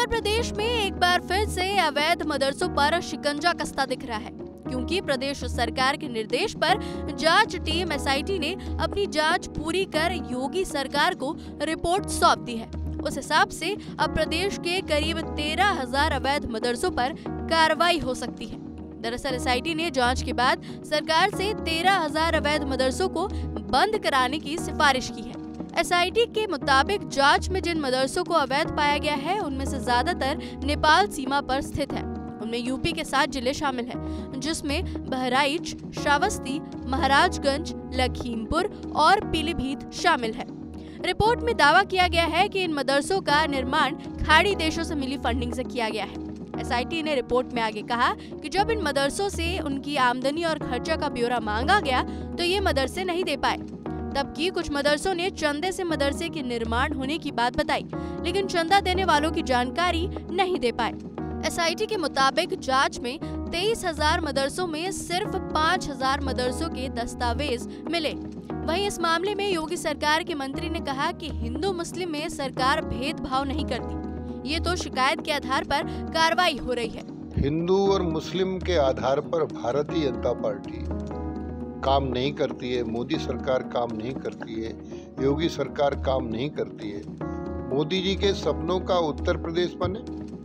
प्रदेश में एक बार फिर से अवैध मदरसों पर शिकंजा कसता दिख रहा है, क्योंकि प्रदेश सरकार के निर्देश पर जांच टीम एसआईटी ने अपनी जांच पूरी कर योगी सरकार को रिपोर्ट सौंप दी है। उस हिसाब से अब प्रदेश के करीब 13,000 अवैध मदरसों पर कार्रवाई हो सकती है। दरअसल एसआईटी ने जांच के बाद सरकार से 13,000 अवैध मदरसों को बंद कराने की सिफारिश की है। एसआईटी के मुताबिक जांच में जिन मदरसों को अवैध पाया गया है, उनमें से ज्यादातर नेपाल सीमा पर स्थित है। उनमें यूपी के 7 जिले शामिल हैं, जिसमें बहराइच, श्रावस्ती, महाराजगंज, लखीमपुर और पीलीभीत शामिल है। रिपोर्ट में दावा किया गया है कि इन मदरसों का निर्माण खाड़ी देशों से मिली फंडिंग से किया गया है। एसआईटी ने रिपोर्ट में आगे कहा कि जब इन मदरसों से उनकी आमदनी और खर्चा का ब्यौरा मांगा गया तो ये मदरसे नहीं दे पाए। तबकि कुछ मदरसों ने चंदे से मदरसे के निर्माण होने की बात बताई, लेकिन चंदा देने वालों की जानकारी नहीं दे पाए। एसआईटी के मुताबिक जांच में 23,000 मदरसों में सिर्फ 5,000 मदरसों के दस्तावेज मिले। वहीं इस मामले में योगी सरकार के मंत्री ने कहा कि हिंदू मुस्लिम में सरकार भेदभाव नहीं करती, ये तो शिकायत के आधार पर कार्रवाई हो रही है। हिंदू और मुस्लिम के आधार पर भारतीय जनता पार्टी काम नहीं करती है, मोदी सरकार काम नहीं करती है, योगी सरकार काम नहीं करती है। मोदी जी के सपनों का उत्तर प्रदेश बने।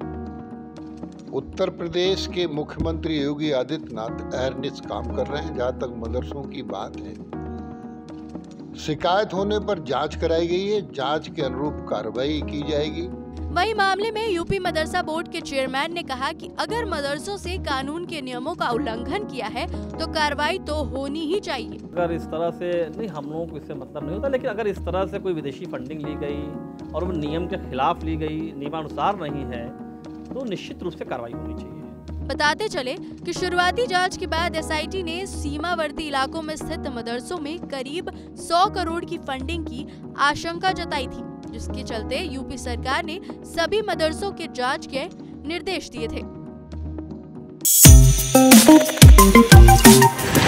उत्तर प्रदेश के मुख्यमंत्री योगी आदित्यनाथ अहरनिश काम कर रहे हैं। जहां तक मदरसों की बात है, शिकायत होने पर जांच कराई गई है, जांच के अनुरूप कार्रवाई की जाएगी। वही मामले में यूपी मदरसा बोर्ड के चेयरमैन ने कहा कि अगर मदरसों से कानून के नियमों का उल्लंघन किया है तो कार्रवाई तो होनी ही चाहिए। अगर इस तरह से नहीं, हम लोगों को इससे मतलब नहीं होता, लेकिन अगर इस तरह से कोई विदेशी फंडिंग ली गई और वो नियम के खिलाफ ली गई, नियमानुसार नहीं है, तो निश्चित रूप से कार्रवाई होनी चाहिए। बताते चले कि शुरुआती जांच के बाद एसआईटी ने सीमावर्ती इलाकों में स्थित मदरसों में करीब 100 करोड़ की फंडिंग की आशंका जताई थी, जिसके चलते यूपी सरकार ने सभी मदरसों के जांच के निर्देश दिए थे।